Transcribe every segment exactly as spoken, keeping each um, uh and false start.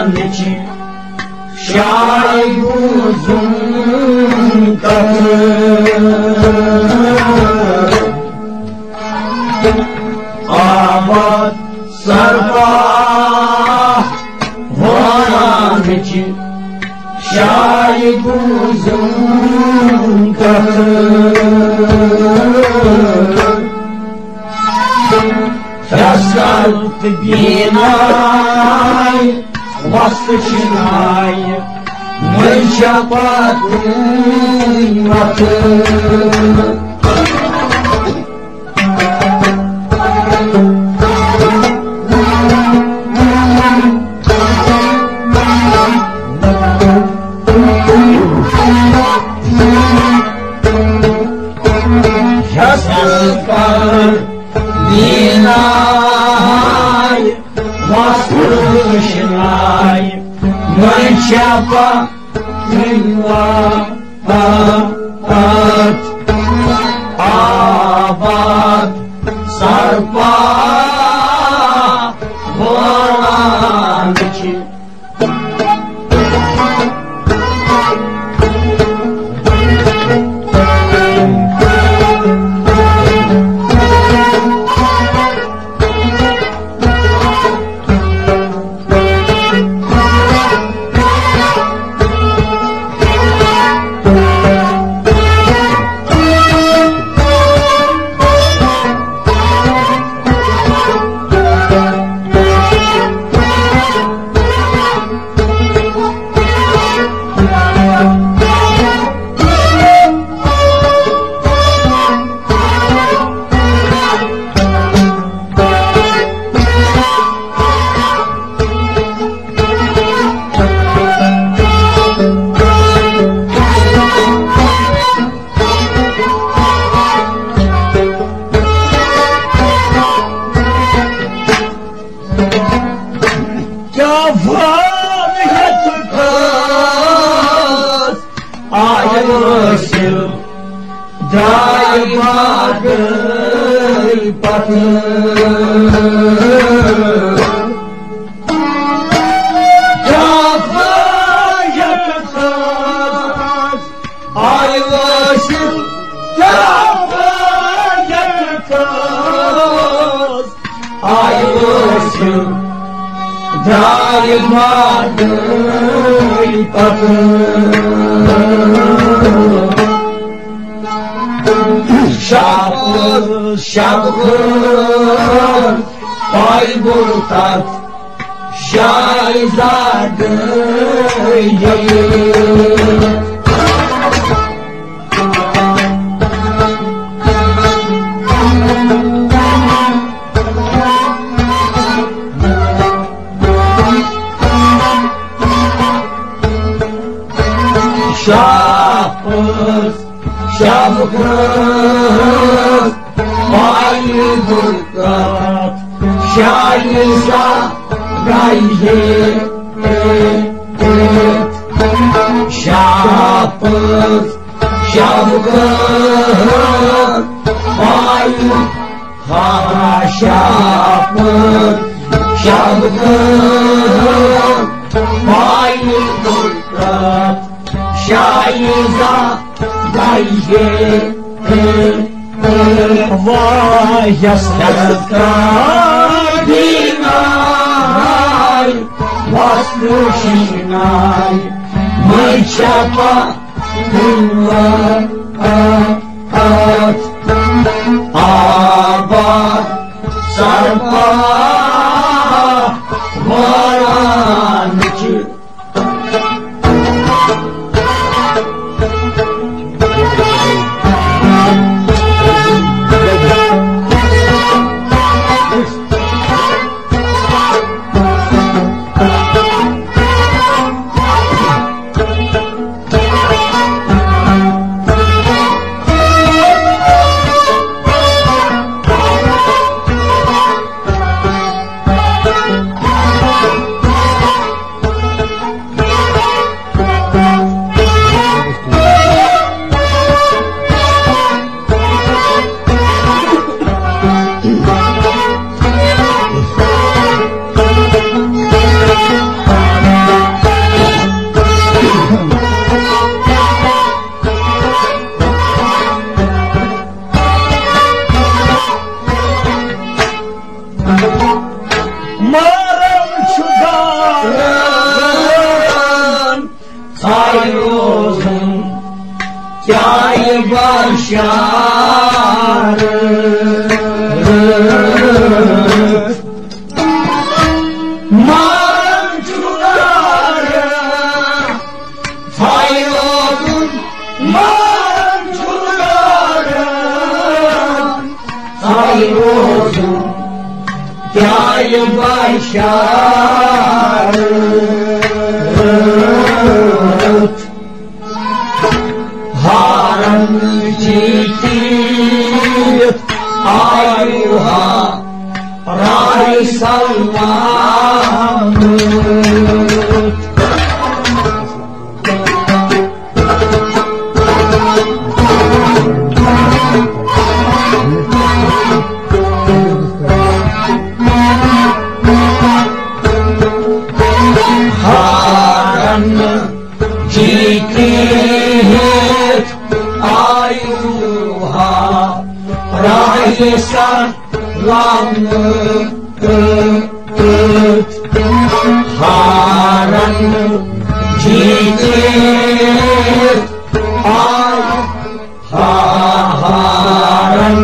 Boraneci și-ai buzun Abat sarpa Boraneci și-ai buzun Ascult bine-ai, oastă ce n-ai, mâncea patru-i atât. Ascult bine-ai, oastă ce n-ai, mâncea patru-i atât. Abat sarpa Boraneci Dai bagă-i patât Da-fă iacătăs Ai lăsit Da-fă iacătăs Ai lăsit Dai bagă-i patât Și-apăr, și-apăr, ai burtat Și-ai zadăit Și-apăr, și-apăr, ai burtat Și-ai zadăit Și-apăr, și-apăr, ai Și-apăr, și-apăr, ai burtat Și-ai zadăit Vai, astea din-ai, voastră și n-ai, măi ceapa în-at, abat sarpa Boraneci. Mărăm ciudan Țai rozum Chiai bașară Mărăm ciudară Țai rozum Mărăm ciudară Țai rozum Chiai bașară Haram citit ayuha rai sallamut Haram citit ayuha rai sallamut Haran citit ayuha Haran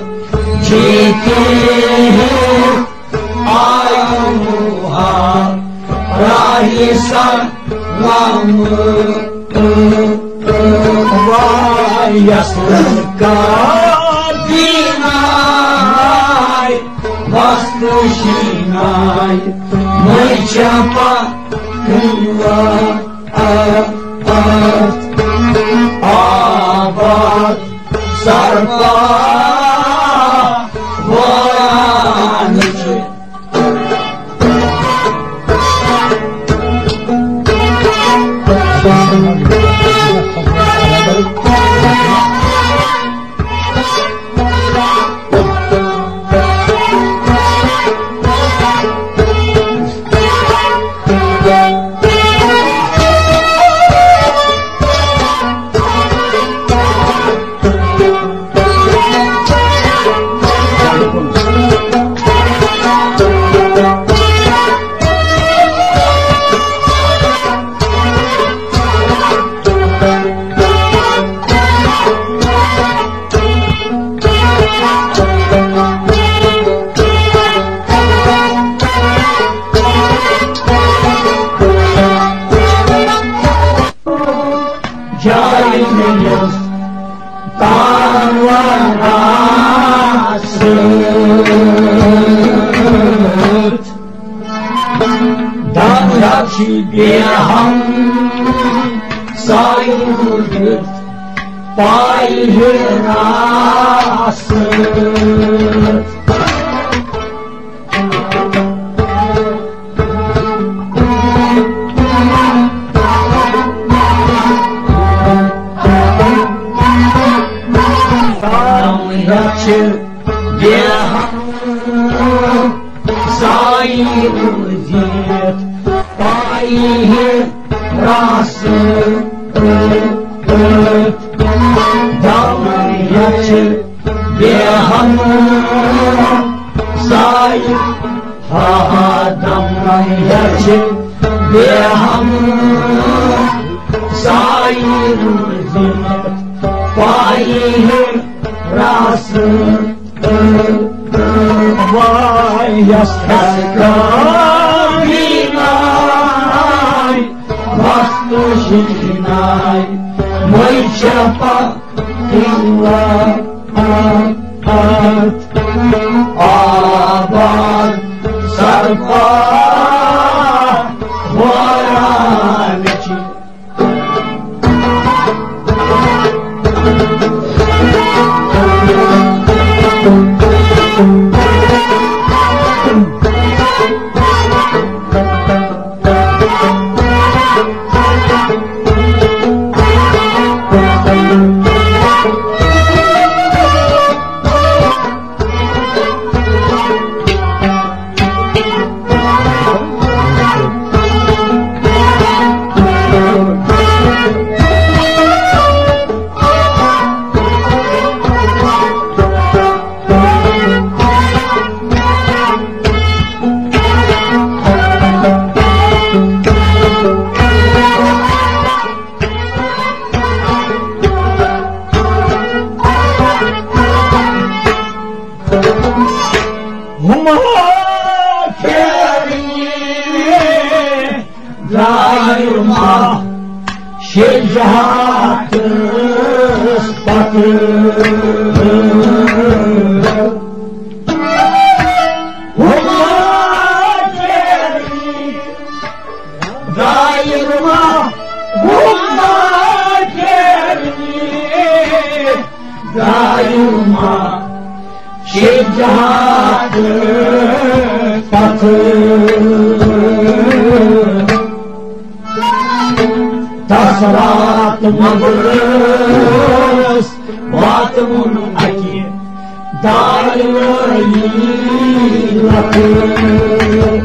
citit ayuha rai sallamut Yasırka binay Vaslushinay Măiceapa cândva abat Abat Sarpa Voianice Biham sayılır bayrası Yaçı biham sayılır Rası Damın yaçı Bihanı Sayı Ha damın yaçı Bihanı Sayı Payı Rası Vay yastıklar Vaslushinay Măiceapa cândva abat Abat Sarpa Voianice Daima şecaatız batır Umma keri Daima umma keri Daima şecaatız batır Tasrat mağrız Batımın aki Dağları yılatır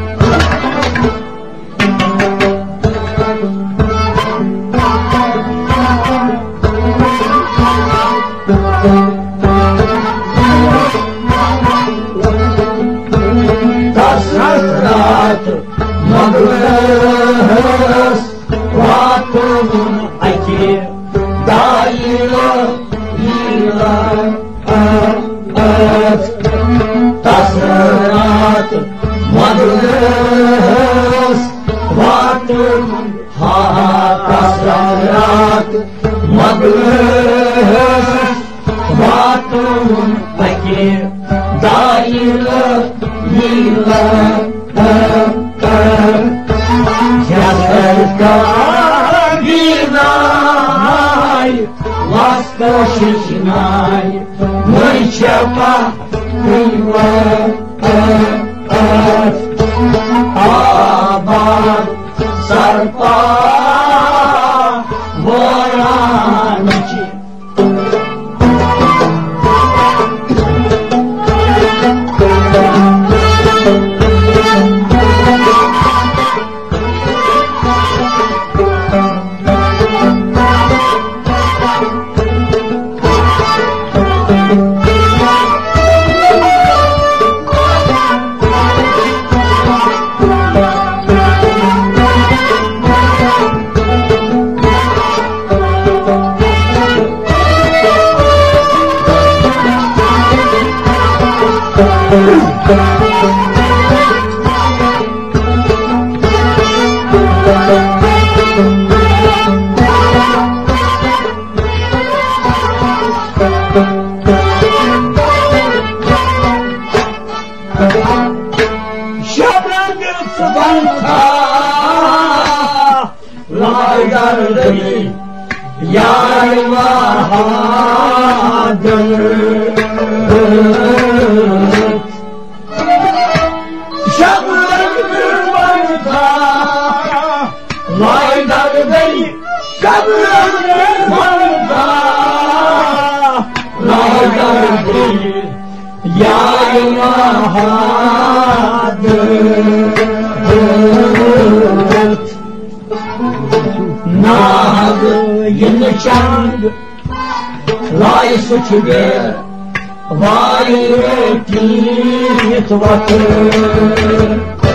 Tasrat mağrız Batımın aki Dağları yılatır Tasrat mağrız Batımın ha tasrat mağrız Batımın aki Dağları yılatır Kabinай, восточный, мой чапа, Абад, Сарпа, Вороничи. Тебе вайретит ватыр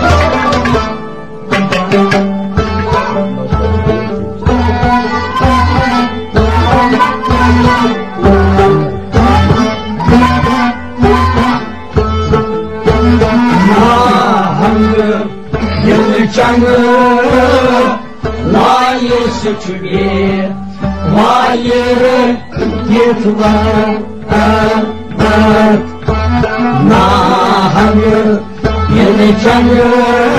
Нахангы елчаңы лайысы тебе вайретит Nahangı yenecangı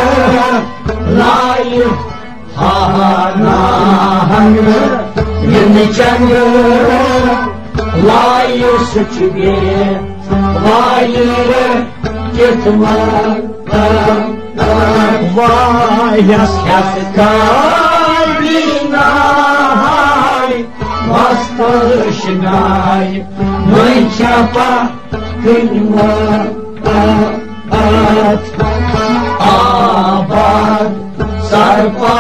layık ha nahangı yenecangı layık suçuge layık gitme vay yas yas kalbinay Восточный, мой чапа, Абад, Абад, Сарпа,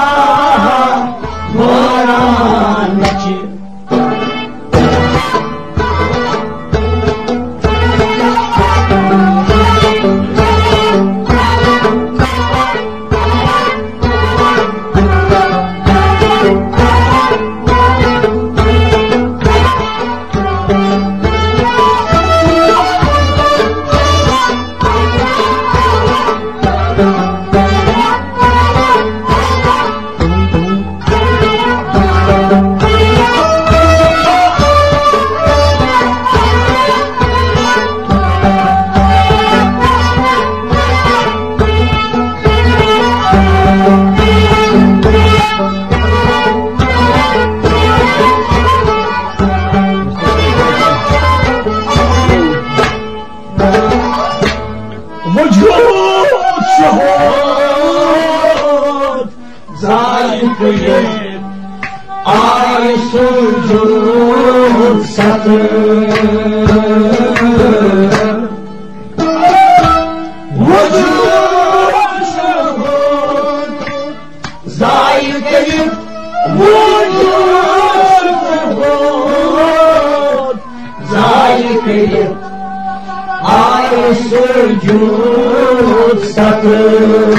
Вороничи. شهود ذلك آي سجود ستر وجود شهود ذلك وجود شهود ذلك آي سجود ستر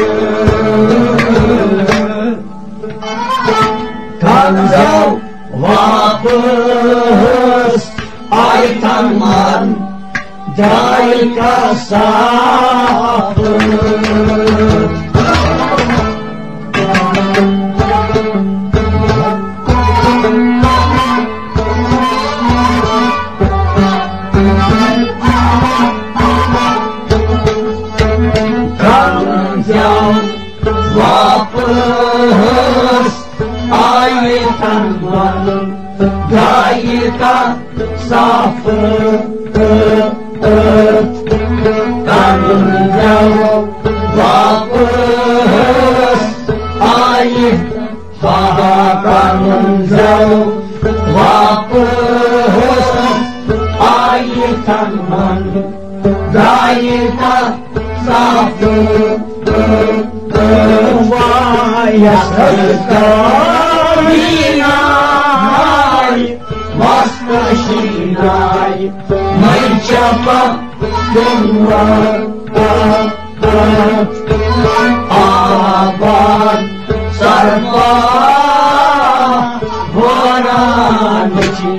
Kanzau vapus ay tanman dahil kasaput Kanzau vapus ay tanman dahil kasaput Kanzau vapus ay Kanzau vapus ay tanman dahil kasaput Ваяскалинай, Васкашинай, Майчапа, Дымва, Абад, Сарва, Вораночи.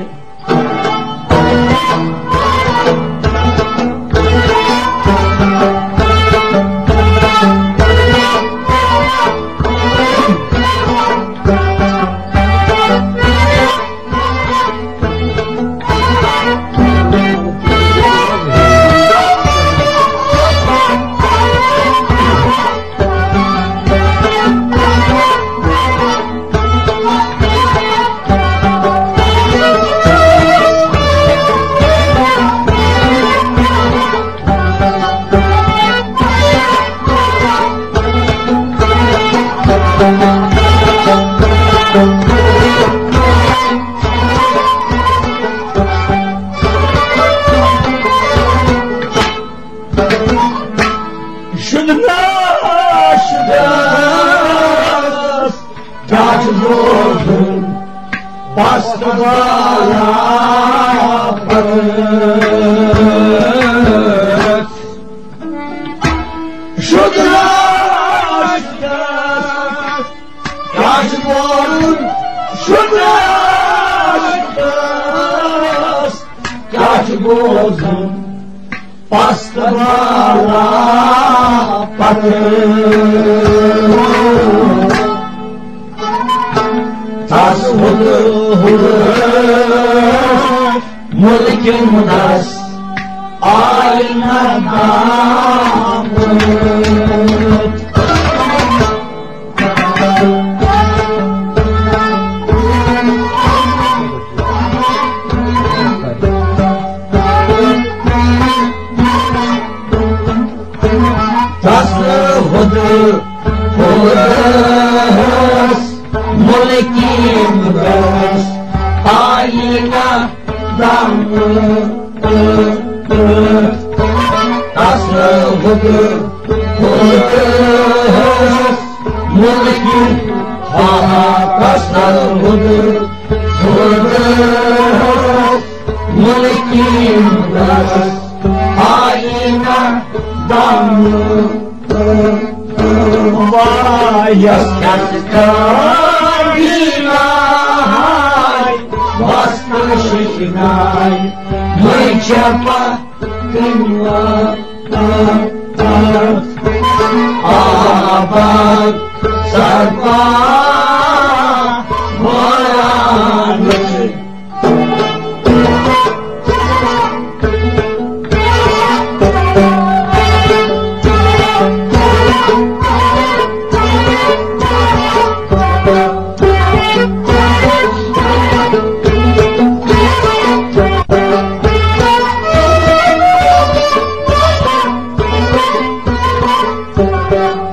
Thank you.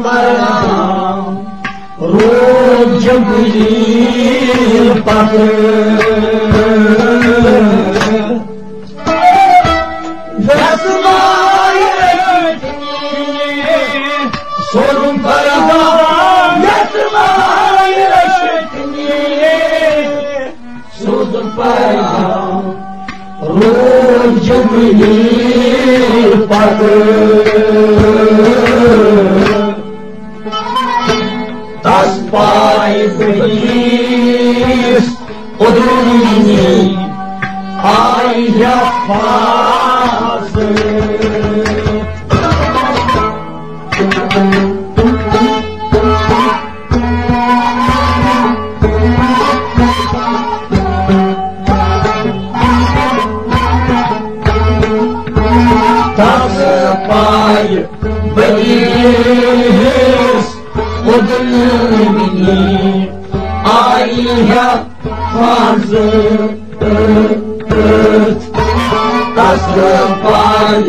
param rojabli patr Sorun parada yatırmayı reşetini Sorun parada rojabli patr Tas pai feliz odruni ai rapaz Tas pai feliz odruni ai rapaz Tas pai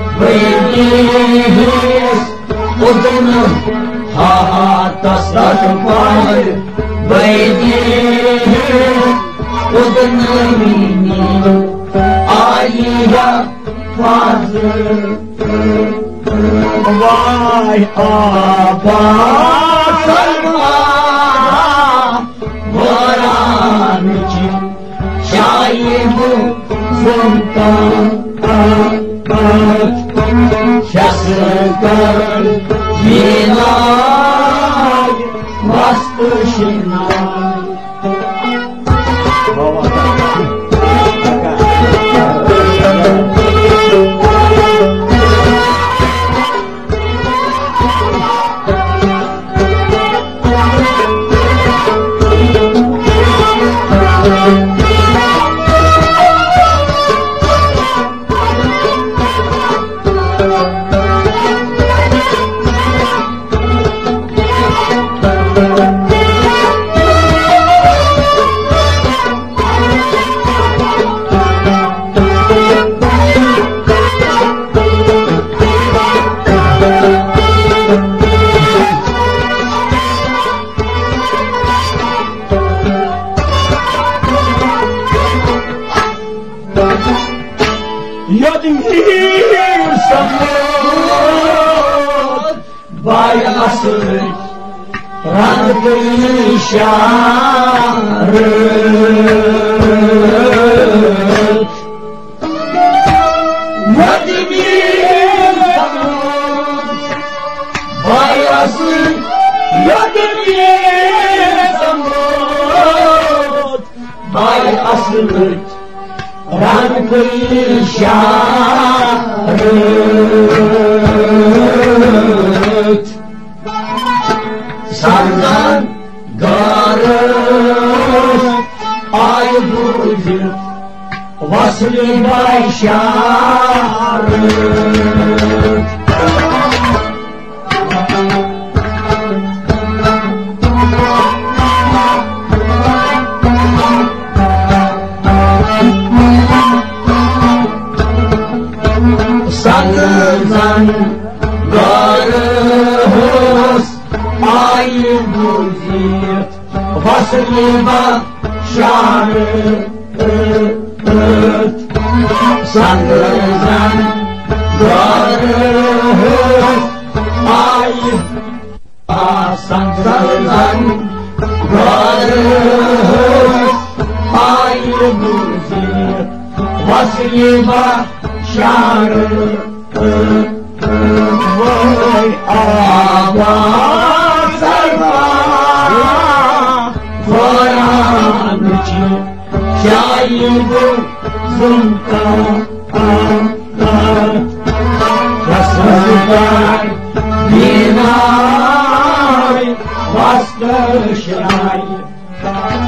feliz odruni ha tas pai feliz odruni ai rapaz Vay apa sarma varan için şahibu sultan şasıkar minay vastı şinay Yadimir samut bayasır randı işaret Yadimir samut bayasır Yadimir samut bayasır Rank işaret Sandan garır ay budur Vasli başarır Sandan garız ay budur Vasli başarır Sandan garız ay Sandan garız ay budur Vasli başarır Vay ama sarma varan için şahibu sultan Yasırlar binay bastı şair